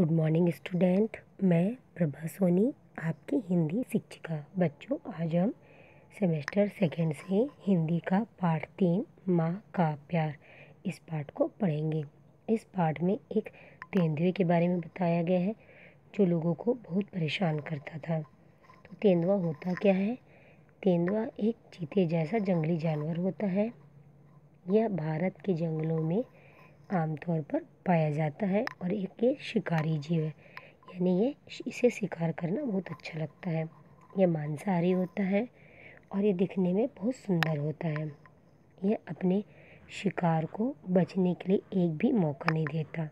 Good morning student. मैं प्रभा सोनी, आपकी हिंदी शिक्षिका। बच्चों, आज हम सेमेस्टर सेकेंड से हिंदी का पाठ 3 माँ का प्यार, इस पाठ को पढ़ेंगे। इस पाठ में एक तेंदुए के बारे में बताया गया है जो लोगों को बहुत परेशान करता था। तो तेंदुआ होता क्या है? तेंदुआ एक चीते जैसा जंगली जानवर होता है। यह भारत के जंगलों में आमतौर पर पाया जाता है और एक ये शिकारी जीव है, यानी इसे शिकार करना बहुत अच्छा लगता है। यह मांसाहारी होता है और ये दिखने में बहुत सुंदर होता है। यह अपने शिकार को बचने के लिए एक भी मौका नहीं देता।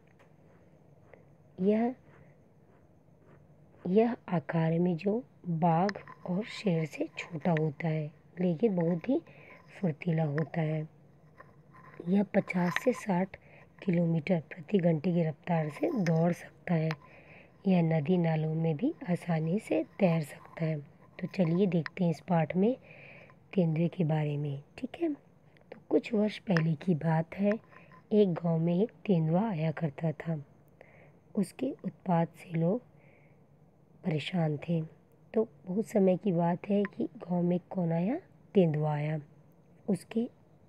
यह आकार में जो बाघ और शेर से छोटा होता है, लेकिन बहुत ही फुर्तीला होता है। यह 50 से 60 किलोमीटर प्रति घंटे की रफ्तार से दौड़ सकता है। यह नदी नालों में भी आसानी से तैर सकता है। तो चलिए देखते हैं इस पाठ में तेंदुए के बारे में। ठीक है, तो कुछ वर्ष पहले की बात है। एक गांव में एक तेंदुआ आया करता था। उसके उत्पात से लोग परेशान थे। तो बहुत समय की बात है कि गांव में कौन आया? तेंदुआ आया। उसके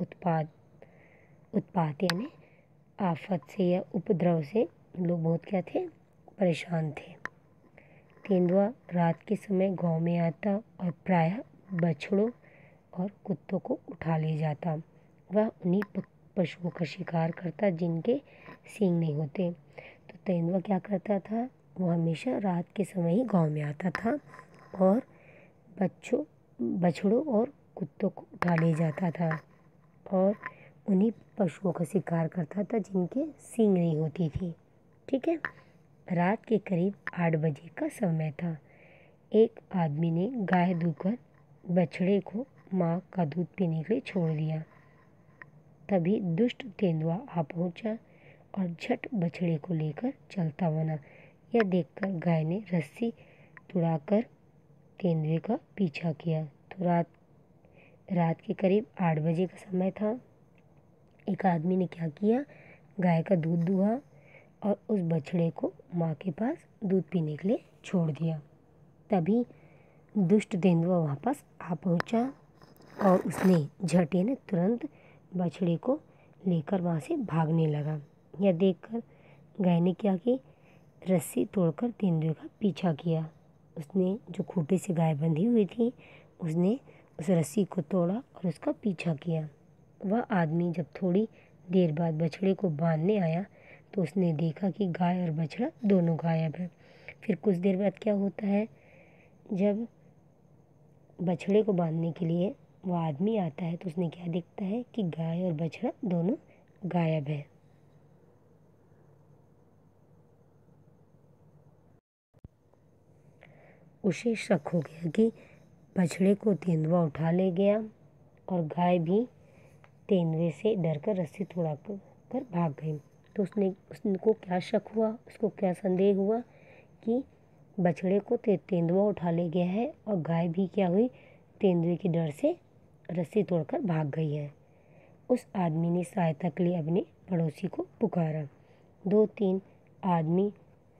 उत्पात यानी आफत से या उपद्रव से लोग बहुत क्या थे? परेशान थे। तेंदुआ रात के समय गांव में आता और प्रायः बछड़ों और कुत्तों को उठा ले जाता। वह उन्हीं पशुओं का शिकार करता जिनके सींग नहीं होते। तो तेंदुआ क्या करता था? वो हमेशा रात के समय ही गांव में आता था और बछड़ों और कुत्तों को उठा ले जाता था और उन्हीं पशुओं का शिकार करता था जिनके सींग नहीं होती थी। ठीक है, रात के करीब 8 बजे का समय था। एक आदमी ने गाय दुहकर बछड़े को माँ का दूध पीने के लिए छोड़ दिया। तभी दुष्ट तेंदुआ आ पहुँचा और झट बछड़े को लेकर चलता बना। यह देखकर गाय ने रस्सी तुड़ाकर तेंदुए का पीछा किया। तो रात के करीब 8 बजे का समय था। एक आदमी ने क्या किया? गाय का दूध दुहा और उस बछड़े को माँ के पास दूध पीने के लिए छोड़ दिया। तभी दुष्ट तेंदुआ वापस आ पहुँचा और उसने झटे ने तुरंत बछड़े को लेकर वहाँ से भागने लगा। यह देखकर गाय ने क्या की? रस्सी तोड़कर तेंदुए का पीछा किया। उसने जो खूंटे से गाय बंधी हुई थी, उसने उस रस्सी को तोड़ा और उसका पीछा किया। वह आदमी जब थोड़ी देर बाद बछड़े को बांधने आया तो उसने देखा कि गाय और बछड़ा दोनों गायब है। फिर कुछ देर बाद क्या होता है? जब बछड़े को बांधने के लिए वह आदमी आता है तो उसने क्या देखता है कि गाय और बछड़ा दोनों गायब है। उसे शक हो गया कि बछड़े को तेंदुआ उठा ले गया और गाय भी तेंदुए से डरकर रस्सी तोड़ा कर भाग गई। तो उसको क्या शक हुआ? उसको क्या संदेह हुआ कि बछड़े को तेंदुआ उठा ले गया है और गाय भी क्या हुई? तेंदुए के डर से रस्सी तोड़कर भाग गई है। उस आदमी ने सहायता के लिए अपने पड़ोसी को पुकारा। 2-3 आदमी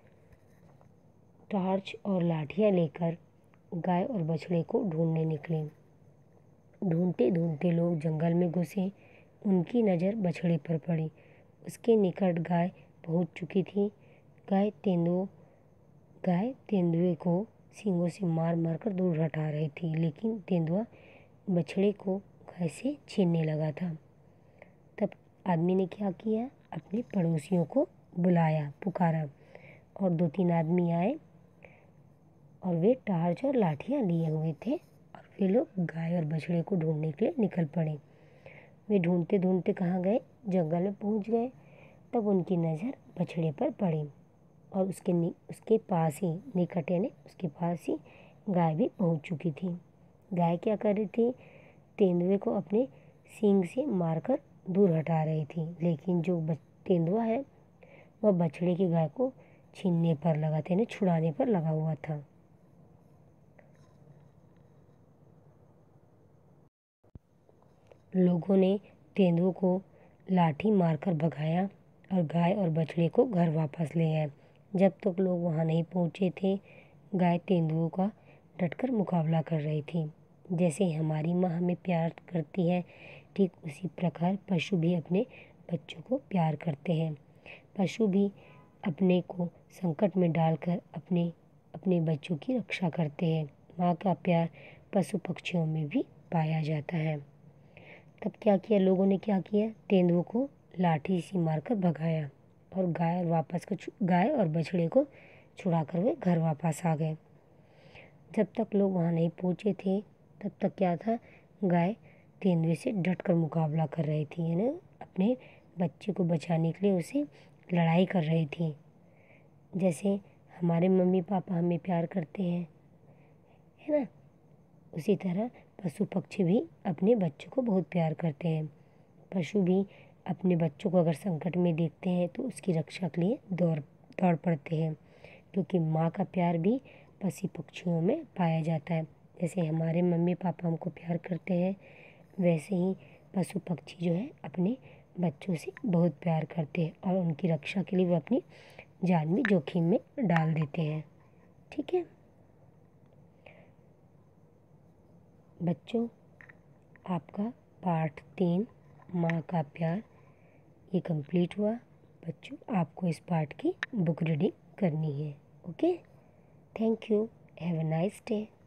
टॉर्च और लाठियाँ लेकर गाय और बछड़े को ढूंढने निकले। ढूंढते ढूंढते लोग जंगल में घुसे। उनकी नज़र बछड़े पर पड़ी। उसके निकट गाय पहुंच चुकी थी। गाय तेंदुए को सींगों से मार मार कर दूर हटा रही थी, लेकिन तेंदुआ बछड़े को गाय से छीनने लगा था। तब आदमी ने क्या किया? अपने पड़ोसियों को बुलाया, पुकारा और 2-3 आदमी आए और वे टार्च और लाठियाँ लिए हुए थे और वे लोग गाय और बछड़े को ढूंढने के लिए निकल पड़े। वे ढूंढते ढूंढते कहाँ गए? जंगल में पहुँच गए। तब उनकी नज़र बछड़े पर पड़ी और उसके पास ही निकट यानी उसके पास ही गाय भी पहुँच चुकी थी। गाय क्या कर रही थी? तेंदुए को अपने सींग से मारकर दूर हटा रही थी, लेकिन जो तेंदुआ है वह बछड़े की गाय को छीनने पर लगा था, यानी छुड़ाने पर लगा हुआ था। लोगों ने तेंदुए को लाठी मारकर भगाया और गाय और बछड़े को घर वापस ले आए। जब तक लोग वहाँ नहीं पहुँचे थे, गाय तेंदुओं का डटकर मुकाबला कर रही थी। जैसे हमारी माँ हमें प्यार करती है, ठीक उसी प्रकार पशु भी अपने बच्चों को प्यार करते हैं। पशु भी अपने को संकट में डालकर अपने बच्चों की रक्षा करते हैं। माँ का प्यार पशु पक्षियों में भी पाया जाता है। तब क्या किया लोगों ने, क्या किया, तेंदुओं को लाठी से मारकर भगाया और गाय और बछड़े को छुड़ाकर वे घर वापस आ गए। जब तक लोग वहाँ नहीं पहुँचे थे, तब तक क्या था, गाय तेंदुए से डटकर मुकाबला कर रही थी, यानी अपने बच्चे को बचाने के लिए उसे लड़ाई कर रही थी। जैसे हमारे मम्मी पापा हमें प्यार करते हैं, है ना, उसी तरह पशु पक्षी भी अपने बच्चों को बहुत प्यार करते हैं। पशु भी अपने बच्चों को अगर संकट में देखते हैं तो उसकी रक्षा के लिए दौड़ पड़ते हैं, क्योंकि माँ का प्यार भी पशु पक्षियों में पाया जाता है। जैसे हमारे मम्मी पापा हमको प्यार करते हैं, वैसे ही पशु पक्षी जो है अपने बच्चों से बहुत प्यार करते हैं और उनकी रक्षा के लिए वो अपनी जान भी जोखिम में डाल देते हैं। ठीक है बच्चों, आपका पाठ 3 माँ का प्यार ये कंप्लीट हुआ। बच्चों, आपको इस पाठ की बुक रीडिंग करनी है। Okay, thank you, have a nice day.